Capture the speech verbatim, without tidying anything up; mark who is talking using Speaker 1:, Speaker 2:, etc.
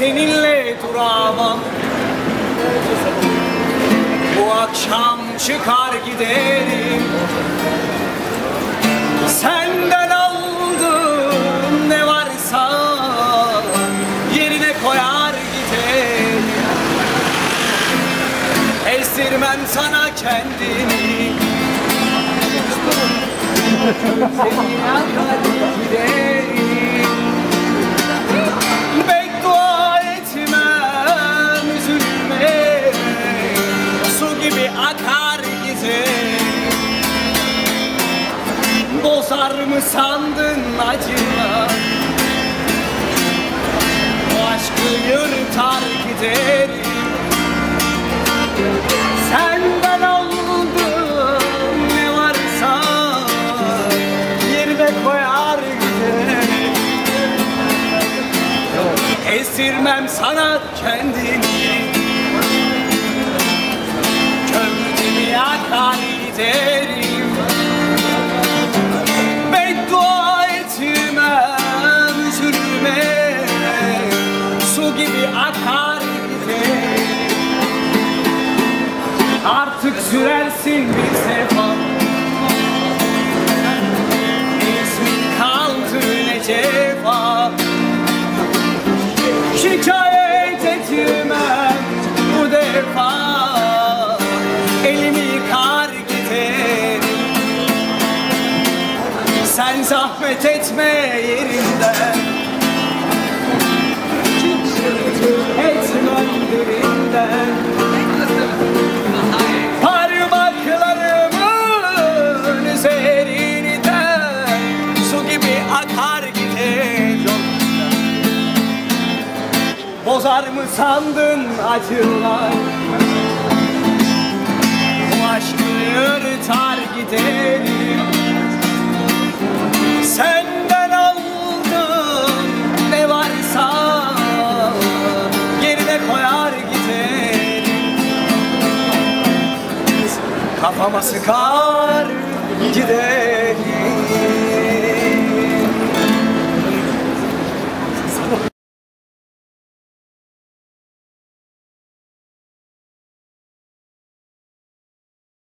Speaker 1: seninle duramam. Bu akşam çıkar giderim. Senden aldığım ne varsa yerine koyar giderim. Estirmem sana kendimi. Seni yakar giderim. Beddua etmem üzülme. Su gibi akar giderim. Bozar mı sandın acılar? Bu aşkı yırtar giderim. Senden aldığım ne varsa yerine koyar giderim. Esirmem sana kendimi. Kömür yakar giderim. Beddua etmem üzülme. Su gibi akar giderim. Artık sürersin bir sefa. İsmin kaldı ne cefa. Şikayet etmem bu defa. Elimi yıkar giderim. Sen zahmet etme yerinden. Etmem derinden. Parmaklarımın üzerinden su gibi akar giderim. Bozar mı sandın acılar? Bu aşkı yırtar giderim. Senden aldım ne varsa yerine koyar giderim. Kafama sıkar giderim.